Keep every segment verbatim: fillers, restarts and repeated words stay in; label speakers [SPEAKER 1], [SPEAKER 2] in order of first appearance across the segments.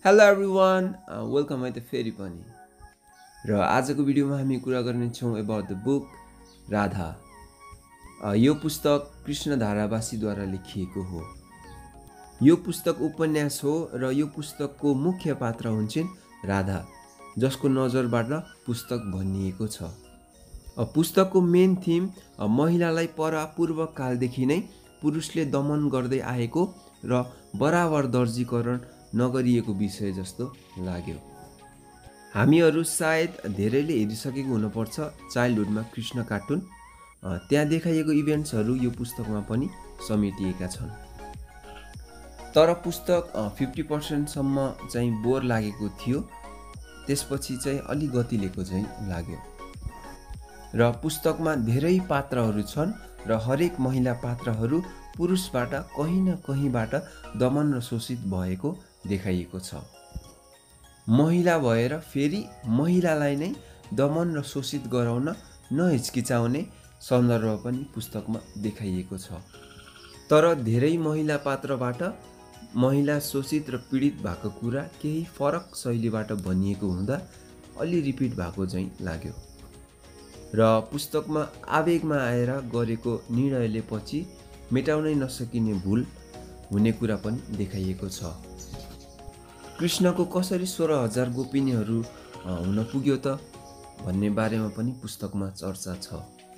[SPEAKER 1] Hello everyone welcome है त फेरि पनि र आजको भिडियोमा हामी कुरा गर्नेछौँ अबाउट द बुक राधा। यो पुस्तक कृष्ण धारावासीद्वारा लेखिएको हो। यो पुस्तक उपन्यास हो र यो पुस्तकको मुख्य पात्र हुन्छन् राधा, जसको नजरबाट पुस्तक भनिएको छ। पुस्तकको मेन थिम महिलालाई परापूर्व कालदेखि नै पुरुषले दमन गर्दै आएको र बराबर दर्जीकरण नगरिएको विषय जस्तो लाग्यो। हामीहरू सायद धेरैले हेरिसकेको हुनुपर्छ चाइल्डहुडमा कृष्ण कार्टुन। त्यहाँ देखाइएको इभेन्ट्सहरू यो पुस्तकमा पनि समेटिएका छन्। तर पुस्तक फिफ्टी पर्सेन्टसम्म चाहिँ बोर लागेको थियो, त्यसपछि चाहिँ अलि गतिलेको चाहिँ लाग्यो। र पुस्तकमा धेरै पात्रहरू छन् र हरेक महिला पात्रहरू पुरुषबाट कहीँ न कहीँबाट दमन र शोषित भएको देखाइएको छ। महिला भएर फेरि महिलालाई नै दमन र शोषित गराउन नहिचकिचाउने सन्दर्भ पनि पुस्तकमा देखाइएको छ। तर धेरै महिला पात्रबाट महिला शोषित र पीडित भएको कुरा केही फरक शैलीबाट भनिएको हुँदा अलि रिपिट भएको चाहिँ लाग्यो। र पुस्तकमा आवेगमा आएर गरेको निर्णयले पछि मेटाउनै नसकिने भुल हुने कुरा पनि देखाइएको छ। कृष्णको कसरी सोह्र हजार गोपिनीहरू हुन पुग्यो त भन्ने बारेमा पनि पुस्तकमा चर्चा छ।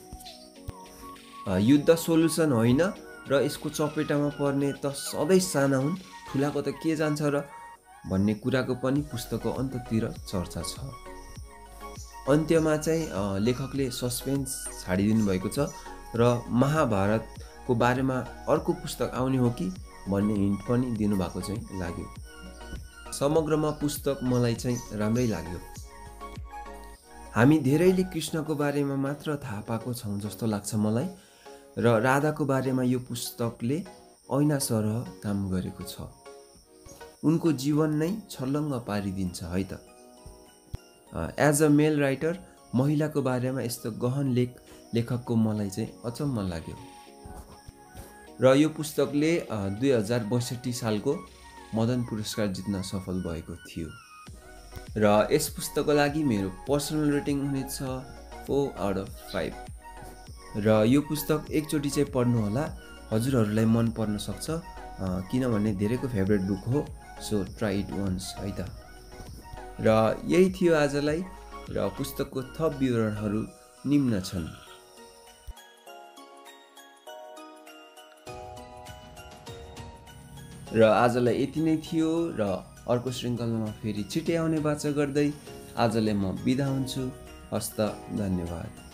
[SPEAKER 1] युद्ध सोल्युसन होइन र यसको चपेटामा पर्ने त सधैँ साना हुन्, ठुलाको त के जान्छ र भन्ने कुराको पनि पुस्तकको अन्ततिर चर्चा छ। अन्त्यमा चाहिँ लेखकले सस्पेन्स छाडिदिनु भएको छ र महाभारतको बारेमा अर्को पुस्तक आउने हो कि भन्ने हिन्ट पनि दिनुभएको चाहिँ लाग्यो। समग्रमा पुस्तक मलाई चाहिँ राम्रै लाग्यो। हामी धेरैले कृष्णको बारेमा मात्र थाहा पाएको छौँ जस्तो लाग्छ मलाई, र राधाको बारेमा यो पुस्तकले ऐना सरह काम गरेको छ। उनको जीवन नै छर्लङ्ग पारिदिन्छ है त। एज अ मेल राइटर महिलाको बारेमा यस्तो गहन लेख लेखकको मलाई चाहिँ अचम्म लाग्यो। र यो पुस्तकले दुई हजार बैसठी सालको मदन पुरस्कार जित्न सफल भएको थियो। र यस पुस्तकको लागि मेरो पर्सनल रेटिङ हुनेछ फोर आउट अफ फाइभ। र यो पुस्तक एकचोटि चाहिँ पढ्नु होला, हजुरहरूलाई मन पर्न सक्छ, किनभने धेरैको फेभरेट बुक हो। सो ट्राई इट वन्स है त। र यही थियो आजलाई, र पुस्तकको थप विवरणहरू निम्न छन्। र आजलाई यति नै थियो, र अर्को श्रृङ्खलामा फेरि छिटै आउने बाचा गर्दै आजलाई म बिदा हुन्छु। हस्त, धन्यवाद।